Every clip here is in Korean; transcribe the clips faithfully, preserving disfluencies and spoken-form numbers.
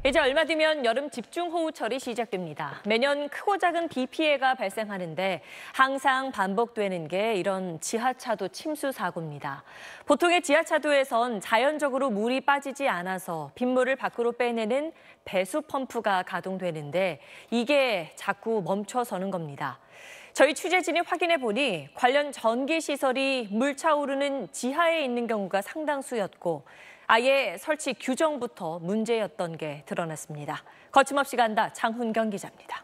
이제 얼마 뒤면 여름 집중호우철이 시작됩니다. 매년 크고 작은 비 피해가 발생하는데 항상 반복되는 게 이런 지하차도 침수 사고입니다. 보통의 지하차도에선 자연적으로 물이 빠지지 않아서 빗물을 밖으로 빼내는 배수 펌프가 가동되는데 이게 자꾸 멈춰서는 겁니다. 저희 취재진이 확인해 보니 관련 전기시설이 물 차오르는 지하에 있는 경우가 상당수였고 아예 설치 규정부터 문제였던 게 드러났습니다. 거침없이 간다 장훈경 기자입니다.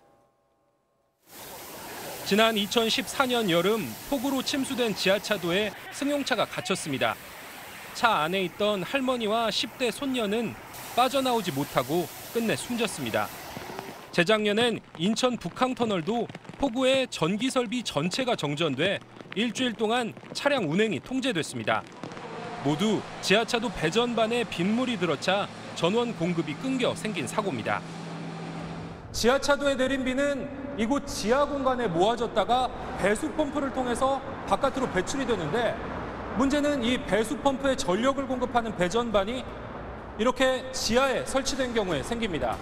지난 이천십사 년 여름 폭우로 침수된 지하차도에 승용차가 갇혔습니다. 차 안에 있던 할머니와 십 대 손녀는 빠져나오지 못하고 끝내 숨졌습니다. 재작년엔 인천 북항터널도 폭우에 전기설비 전체가 정전돼 일주일 동안 차량 운행이 통제됐습니다. 모두 지하차도 배전반에 빗물이 들어차 전원 공급이 끊겨 생긴 사고입니다. 지하차도에 내린 비는 이곳 지하 공간에 모아졌다가 배수 펌프를 통해서 바깥으로 배출이 되는데 문제는 이 배수 펌프에 전력을 공급하는 배전반이 이렇게 지하에 설치된 경우에 생깁니다.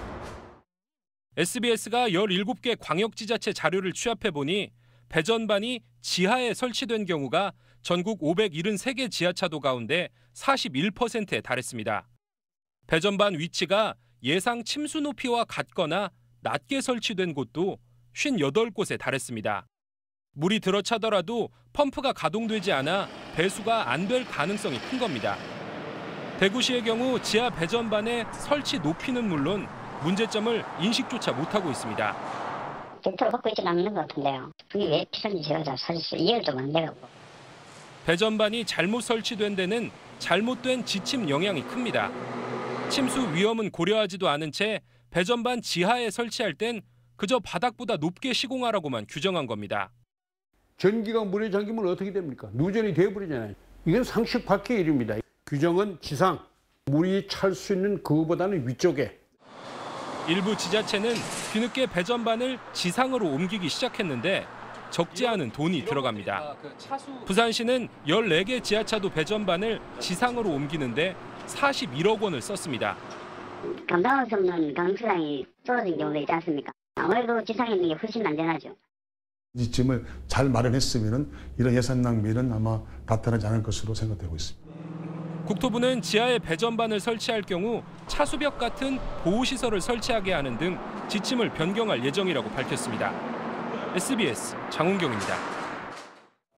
에스비에스가 열일곱 개 광역지자체 자료를 취합해 보니 배전반이 지하에 설치된 경우가 전국 오백칠십삼 개 지하차도 가운데 사십일 퍼센트에 달했습니다. 배전반 위치가 예상 침수 높이와 같거나 낮게 설치된 곳도 오십팔 곳에 달했습니다. 물이 들어차더라도 펌프가 가동되지 않아 배수가 안 될 가능성이 큰 겁니다. 대구시의 경우 지하 배전반의 설치 높이는 물론 문제점을 인식조차 못하고 있습니다. 정보를 받고 있지는 않는 것 같은데요. 그게 왜 필요한지 제가 사실 이해가 좀 안 돼가지고. 배전반이 잘못 설치된 데는 잘못된 지침 영향이 큽니다. 침수 위험은 고려하지도 않은 채 배전반 지하에 설치할 땐 그저 바닥보다 높게 시공하라고만 규정한 겁니다. 전기가 물에 잠기면 어떻게 됩니까? 누전이 되어버리잖아요. 이건 상식 밖의 일입니다. 규정은 지상, 물이 찰 수 있는 그거보다는 위쪽에. 일부 지자체는 뒤늦게 배전반을 지상으로 옮기기 시작했는데 적지 않은 돈이 들어갑니다. 부산시는 열네 개 지하차도 배전반을 지상으로 옮기는데 사십일억 원을 썼습니다. 감당할 수 없는 강수량이 쏟아진 경우도 있지 않습니까? 아무래도 지상에 있는 게 훨씬 안전하죠. 지침을 잘 마련했으면 이런 예산 낭비는 아마 나타나지 않을 것으로 생각되고 있습니다. 국토부는 지하에 배전반을 설치할 경우 차수벽 같은 보호시설을 설치하게 하는 등 지침을 변경할 예정이라고 밝혔습니다. 에스비에스 장훈경입니다.